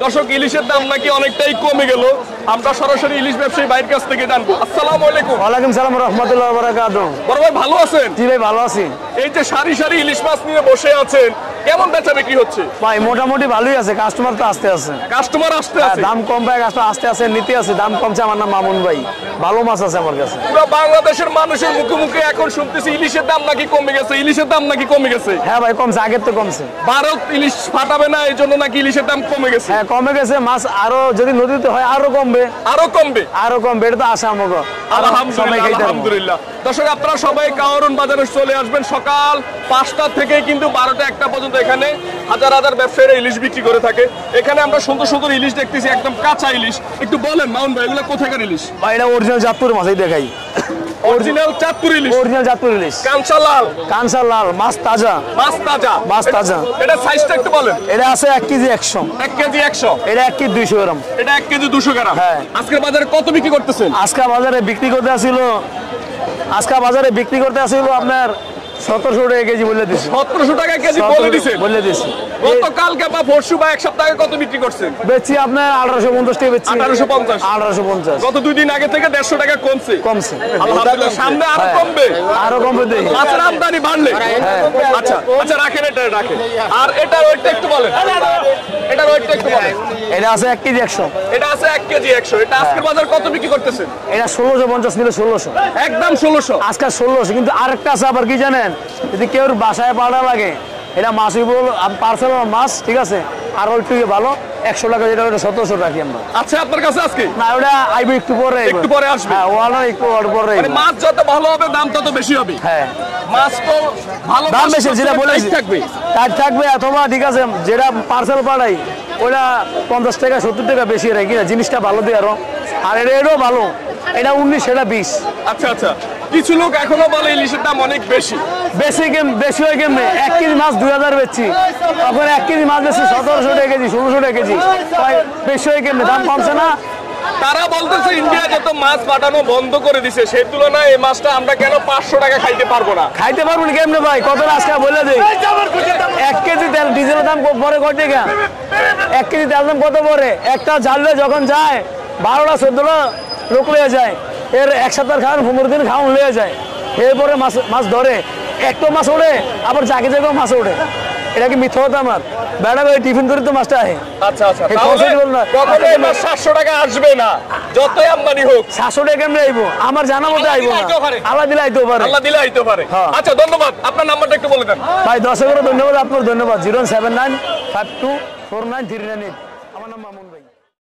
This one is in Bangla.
দর্শক ইলিশের দাম নাকি অনেকটাই কমে গেল। আমরা সরাসরি ইলিশ ব্যবসায়ী ভাইয়ের কাছ থেকে জানবো। আসসালামু আলাইকুম। ওয়ালাইকুম সালাম রাহমাতুল্লাহি ওয়া বারাকাতুহু। বড় ভাই ভালো আছেন? জি ভাই ভালো আছি। এই যে সারি সারি ইলিশ মাছ নিয়ে বসে আছেন, কেমন বেচা বিক্রি হচ্ছে? ভাই মোটামুটি ভালোই আছে, কাস্টমার তো আসতে আছে। কাস্টমার আসতে আছে? দাম কম ভাই, কাস্টমার আসতে আছে, নিতে আছে। দাম কমছে। আমার নাম মামুন ভাই, ভালো মাছ আছে আমার কাছে। পুরো বাংলাদেশের মানুষের মুখে মুখে এখন শুনতেছি ইলিশের দাম নাকি কমে গেছে, ইলিশের দাম নাকি কমে গেছে। হ্যাঁ ভাই কমছে, আগের তো কমছে। ভারত ইলিশ ফাটাবে না এই জন্য নাকি ইলিশের দাম কমে গেছে? হ্যাঁ কমে গেছে। মাছ আরো যদি নদীতে হয় আরো কমবে। আরো কমবে? আরো কমবে, এটা তো আশা আমাকে। আলহামদুলিল্লাহ আলহামদুলিল্লাহ। দর্শক আপনারা সবাই কাওরন বাজারে চলে আসবেন। সকাল 5টা থেকে কিন্তু 12টা 1টা পর্যন্ত এখানে হাজার হাজার ব্যবসায়ীরা ইলিশ বিক্রি করে থাকে। এখানে আমরা সুন্দর সুন্দর ইলিশ দেখতেছি, একদম কাঁচা ইলিশ। একটু বলেন মাউন ভাই, এগুলো কোথাকার ইলিশ? ভাই এটা অরিজিনাল চাঁদপুর মাছই দেখাই। অরিজিনাল চাঁদপুর ইলিশ? অরিজিনাল চাঁদপুর ইলিশ, কাঁচা লাল। কাঁচা লাল, মাছ তাজা। মাছ তাজা? মাছ তাজা। এটা সাইজটা একটু বলেন। এটা আছে 1 কেজি 100। 1 কেজি 100? এটা 1 কেজি 200 গ্রাম। এটা 1 কেজি 200 গ্রাম। হ্যাঁ। আজকের বাজারে কত বিক্রি করতেছেন? আজকে বাজারে বিক্রি করতে আসিল আপনার 1700 টাকা কেজি বলে দিছি। 1700 টাকা কেজি বলে দিছেন? বলে দিছি। গতকালকে বা পরশু বা এক সপ্তাহে কত বিক্রি করছেন? বেচছি আপনার 1850 টাকা বেচছি। 1850? 1850। গত 2 দিন আগে থেকে 150 টাকা কমছে। আলহামদুলিল্লাহ। সামনে আরো কমবে? আরো কমবে দেখি। মাছের আমদানি বাড়লে। আচ্ছা আচ্ছা, রাখেন এটা রাখেন। আর এটার ওয়েটটা একটু বলেন। এটার ওয়েটটা একটু বলেন। এটা আছে 1 কেজি 100। এটা আছে 1 কেজি 100। এটা আজকের বাজার কত বিক্রি করতেছেন? এটা 1650 নিলে 1600। একদম 1600? আজকে 1600। কিন্তু আরেকটা আছে আবার কি জানেন, যদি কেউ বাসায় পাড়া লাগে, এটা মাছ পার্সেল মাছ, ঠিক আছে, আর একটু ভালো 100 টাকা, যেটা 1700 রাখি আমরা। আচ্ছা আপনার কাছে আজকে? না ওটা আইবে একটু পরে। একটু পরে আসবে? হ্যাঁ ওয়ালা একটু পরে। মানে মাছ যত ভালো হবে দাম তত বেশি হবে? হ্যাঁ মাছ তো ভালো দাম বেশি, যেটা বলেছি থাকবে। কাজ থাকবে অথবা ঠিক আছে, যেটা পার্সেল পাঠাই ওটা 50 টাকা 70 টাকা বেশি রাখি, জিনিসটা ভালো দিয়ে আরো। আর এটাও ভালো, এটা 19, সেটা 20। আচ্ছা আচ্ছা, কিছু লোক এখনো বলে ইলিশের দাম অনেক বেশি। বেশি হয় কেমনে? 1 কেজি মাছ 2000 বেচছি, তখন 1 কেজি মাছ বেচছি 1700 টাকা কেজি, 1600 টাকা কেজি। বেশি হয় কেমনে? দাম কমছে না? তারা বলতেছে ইন্ডিয়া যত মাছ পাঠানো বন্ধ করে দিছে, সেই তুলনায় এই মাছটা আমরা কেন 500 টাকা খাইতে পারবো না? খাইতে পারবো না কেমনে ভাই? কত আজকে বলে দেই। 1 কেজি তেল, ডিজেলের দাম পরে কত টাকা? 1 কেজি তেল দাম কত পরে? একটা ঝাললে যখন যায় 12টা 14টা লোক লিয়ে যায়, এর 1 সপ্তাহ খাওয়ান 15 দিন খাওয়ান লিয়ে যায়। এরপরে মাছ ধরে, একটা মাছ ওঠে, আবার জাগে জায়গাও মাছ ওঠে। এটা কি মিথ্যা কথা? আমার বেড়া ভাই টিফিন করে তো মাছটা আহে। আচ্ছা আচ্ছা, কখনো এই মাছ 700 টাকা আসবে না যতই আমদানি হোক? 700 টাকা কেমনে আইবো? আমার জানা মতো আইবো না। আল্লাহ দিলে আইতে পারে। আল্লাহ দিলে আইতে পারে। আচ্ছা ধন্যবাদ। আপনার নাম্বারটা একটু বলে দেন ভাই। 10 ধন্যবাদ। আপনার ধন্যবাদ। 07952493938। আমার নাম মামুন ভাই।